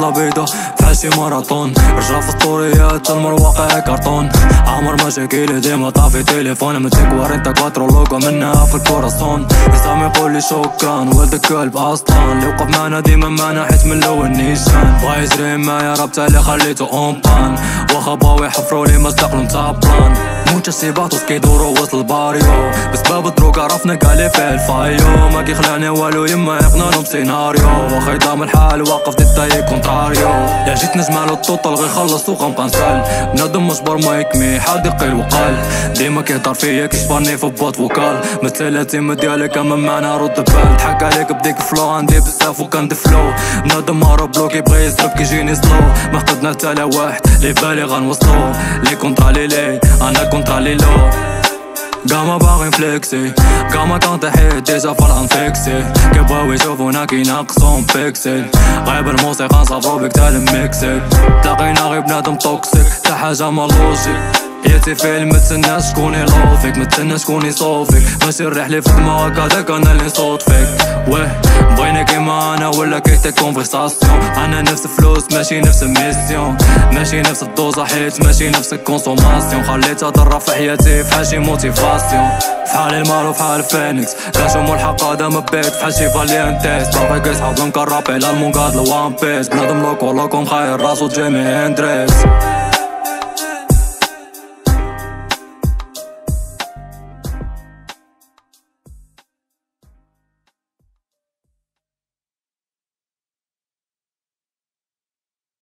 عينيا بيضا بحال شي ماراطون، رجع في السطوريات المواقع كارطون، عمر مشاكل ديما طافي تليفون، متشيك وارنتا كواترو لوكا منها في الكوراسون، لسام يقولي شكرا ولد كلب اصلا، اللي وقف معنا ديما معنا حيت من الاول نيشان، بغا يجري معايا راه بتالي خليتو اون بان، واخا بغاو يحفرولي ما استقلو نتا بلان، موتا سيباتوس كيدورو وسط الباريو، بسباب الدروك عرفنا كالي فيه الفايو، ما كيخلعني والو يما يقنعلهم سيناريو، واخا يضام الحال واقف ديتاي كونتراريو، يا جيت نجمع له الطوطل غي خلص وغنبقى نسال، بنادم مجبر ما يكمي حد قيل وقال، ديما كيهضر فيا كيشبرني في بوط فوكال، مثل التيم ديالك اما معنا رد بال، ضحك عليك بديك فلو عندي بزاف وكندي فلو، بنادم هرب بلو كيبغي يسرب كيجيني سلو، ما قدنا حتى على واحد لي بالي غنوصلو، لي كونترالي لي انا كونترالي لو، قاما باغي فليكسي قاما كنطيحيت ديجا فرحان فيكسي، كيبغاو يشوفونا كيناقصون بيكسل، غيب الموسيقى نصافرو بيك تا الميكسل، تلاقينا غير بنادم توكسيك تا حاجة ما لوجيك، حياتي فيلم متسناش شكون يلوفيك، متسناش شكون يصوفيك، ماشي الرحلة في دماغك هداك انا اللي نصوت فيك، واه بغينا كيما انا ولا كيحتاج كونفرساسيون، انا نفس فلوس ماشي نفس الميسيون، ماشي نفس الدوزة حيت ماشي نفس الكونسوماسيون، خليتها تضرب في حياتي فحال شي موتيفاسيون، فحال المارو فحال فينيكس، كنشومو الحق هذا ما بيت فحال شي فاليانتيس، باغي كيسحب نكرابي لا المونكاد الوان بيس، بنادم لوكو لوكو مخاير راسو جيمي هندريكس.